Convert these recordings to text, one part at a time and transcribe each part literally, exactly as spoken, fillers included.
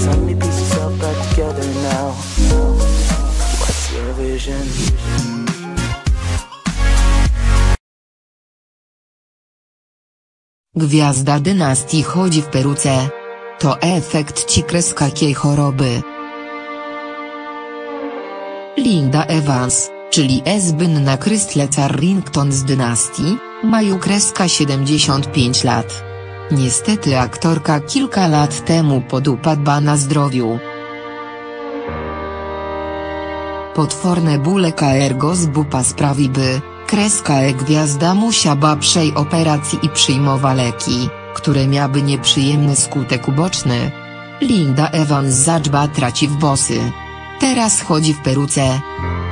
Some me piece yourself back together now. What's your vision? Gwiazda dynastii chodzi w peruce. To efekt ci kreskakiej choroby. Linda Evans, czyli zbynna Crystal Carrington z dynastii, ma już kreska siedemdziesiąt pięć lat. Niestety aktorka kilka lat temu podupadła na zdrowiu. Potworne bóle ergo zbupa sprawi by, kreska e gwiazda musiała przejść operacji i przyjmować leki, które miały nieprzyjemny skutek uboczny. Linda Evans zaczęła traci w włosy. Teraz chodzi w peruce.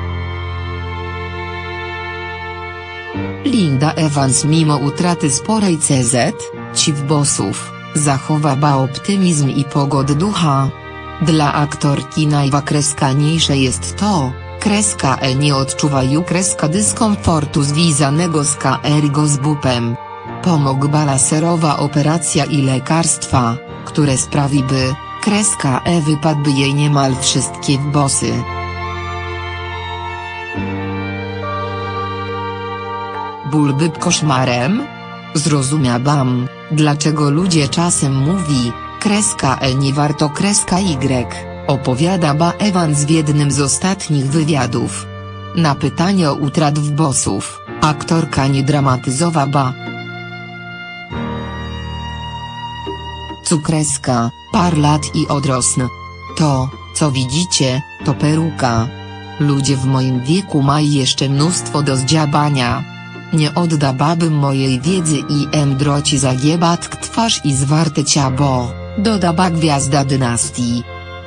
Linda Evans mimo utraty sporej cz, ci włosów, zachowała optymizm i pogodę ducha. Dla aktorki najwakreskaniejsze jest to, kreska e nie odczuwają kreska dyskomfortu związanego z ergo zbupem. Pomogła laserowa operacja i lekarstwa, które sprawiły, kreska e wypadły jej niemal wszystkie włosy. Ból był koszmarem? Zrozumiałam, dlaczego ludzie czasem mówi, kreska e nie warto kreska y, opowiadała Evans w jednym z ostatnich wywiadów. Na pytanie o utrat włosów, aktorka nie dramatyzowała. Cukreska, par lat i odrosnę. To, co widzicie, to peruka. Ludzie w moim wieku mają jeszcze mnóstwo do zdziałania. Nie oddawałbym mojej wiedzy i emdroci zagiebać twarz i zwarte ciało, dodała gwiazda dynastii.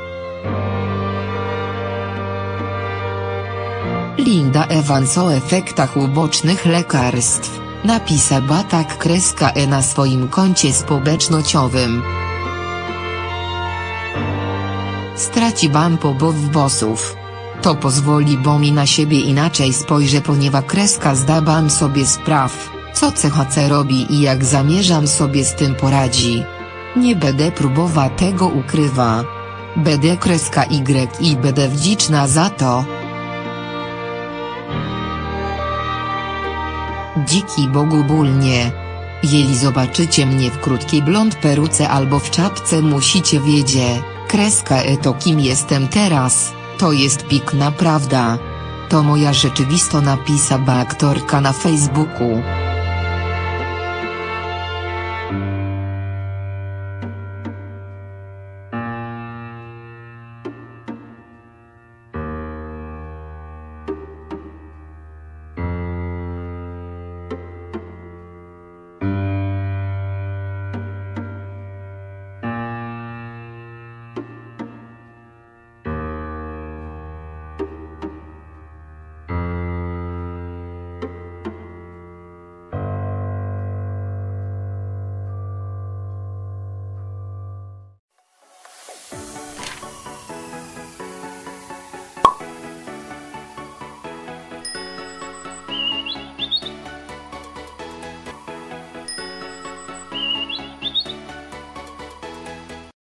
Linda Evans o efektach ubocznych lekarstw, napisała tak kreska e na swoim koncie społecznościowym. Straciłam połow włosów. To pozwoli bo mi na siebie inaczej spojrzę, ponieważ kreska zdałam sobie spraw, co C H C robi i jak zamierzam sobie z tym poradzi. Nie będę próbować tego ukrywa. Będę kreska Y i będę wdzięczna za to. Dziki Bogu bólnie. Jeżeli zobaczycie mnie w krótkiej blond peruce albo w czapce, musicie wiedzieć, kreska e to kim jestem teraz. To jest pikna prawda. To moja rzeczywistość, napisała aktorka na Facebooku.